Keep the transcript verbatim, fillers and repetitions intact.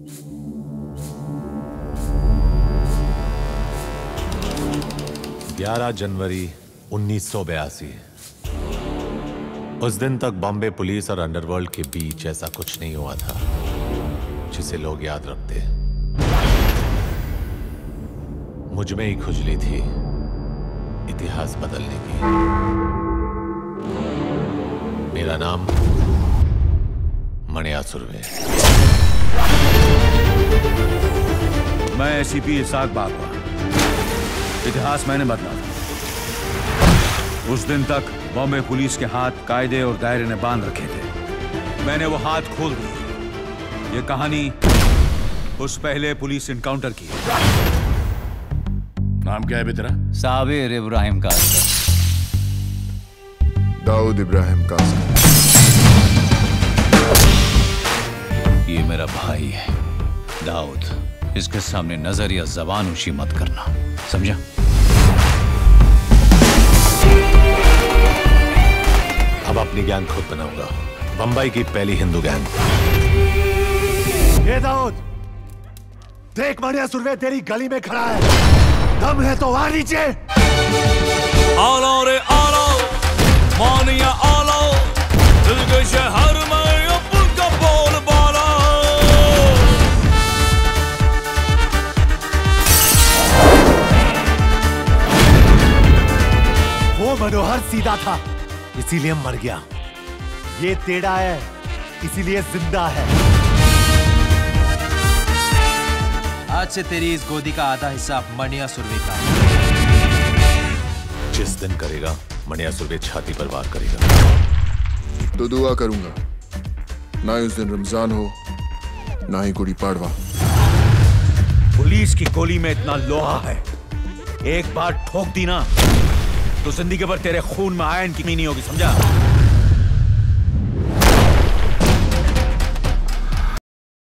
ग्यारह जनवरी उन्नीस सौ बयासी। उस दिन तक बॉम्बे पुलिस और अंडरवर्ल्ड के बीच ऐसा कुछ नहीं हुआ था जिसे लोग याद रखते। मुझ में ही खुजली थी इतिहास बदलने की। मेरा नाम मणिया सुर्वे। मैं एसीपी इसाक बागवा। इतिहास मैंने बदला था। उस दिन तक बॉम्बे पुलिस के हाथ कायदे और दायरे ने बांध रखे थे। मैंने वो हाथ खोल दिए। ये कहानी उस पहले पुलिस इनकाउंटर की है। नाम क्या है बे तेरा? साबिर इब्राहिम कासकर। दाऊद इब्राहिम कासकर। ये मेरा भाई है दाऊद। इसके सामने नजर या जबान ऊंची मत करना, समझा? अब अपनी गैंग खुद बनाऊंगा। बंबई की पहली हिंदू गैंग। ये दाऊद, देख मणिया सुर्वे तेरी गली में खड़ा है। दम है तो आ नीचे। आलो रे आलो, मानिया आलो, दिल के शहर में अब्बुल का बोल बाला। वो मनोहर सीधा था इसीलिए मर गया। ये टेढ़ा है इसीलिए जिंदा है। आज से तेरी इस गोदी का आधा हिस्सा मणिया सुर्वे का। जिस दिन करेगा मणिया सुर्वे छाती पर वार करेगा तो दुआ करूंगा ना ही उस दिन रमजान हो ना ही गुड़ी पाड़वा। पुलिस की गोली में इतना लोहा है, एक बार ठोक दी ना तो जिंदगी भर तेरे खून में आयरन की कमी नहीं होगी, समझा?